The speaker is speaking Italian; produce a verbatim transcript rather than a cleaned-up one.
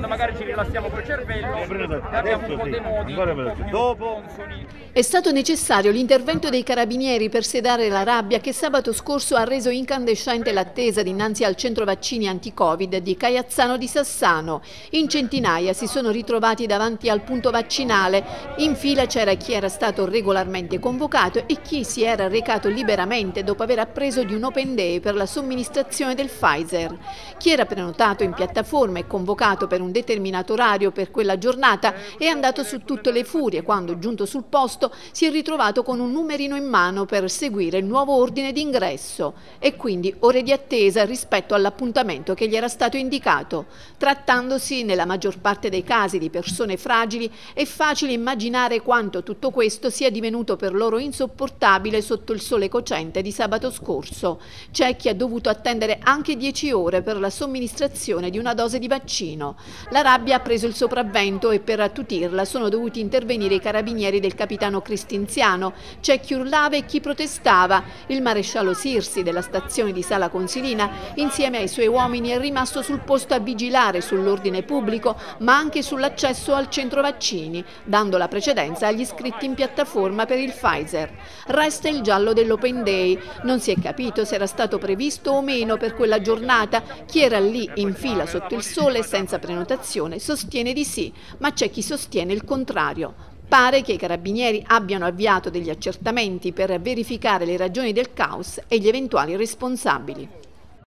quando magari ci rilassiamo col cervello abbiamo un po' dei modi dopo. È stato necessario l'intervento dei carabinieri per sedare la rabbia che sabato scorso ha reso incandescente l'attesa dinanzi al centro vaccini anti-Covid di Caiazzano di Sassano. In centinaia si sono ritrovati davanti al punto vaccinale. In fila c'era chi era stato regolarmente convocato e chi si era recato liberamente dopo aver appreso di un open day per la somministrazione del Pfizer. Chi era prenotato in piattaforma e convocato per un determinato orario per quella giornata è andato su tutte le furie quando, giunto sul posto, si è ritrovato con un numerino in mano per seguire il nuovo ordine d'ingresso e quindi ore di attesa rispetto all'appuntamento che gli era stato indicato. Trattandosi nella maggior parte dei casi di persone fragili, è facile immaginare quanto tutto questo sia divenuto per loro insopportabile sotto il sole cocente di sabato scorso. C'è chi ha dovuto attendere anche dieci ore per la somministrazione di una dose di vaccino. La rabbia ha preso il sopravvento e per attutirla sono dovuti intervenire i carabinieri del capitano Cristinziano. C'è chi urlava e chi protestava. Il maresciallo Sirsi della stazione di Sala Consilina, insieme ai suoi uomini, è rimasto sul posto a vigilare sull'ordine pubblico, ma anche sull'accesso al centro vaccini, dando la precedenza agli iscritti in piattaforma per il Pfizer. Resta il giallo dell'Open Day. Non si è capito se era stato previsto o meno per quella giornata. Chi era lì in fila sotto il sole senza prenotazione sostiene di sì, ma c'è chi sostiene il contrario. Pare che i carabinieri abbiano avviato degli accertamenti per verificare le ragioni del caos e gli eventuali responsabili.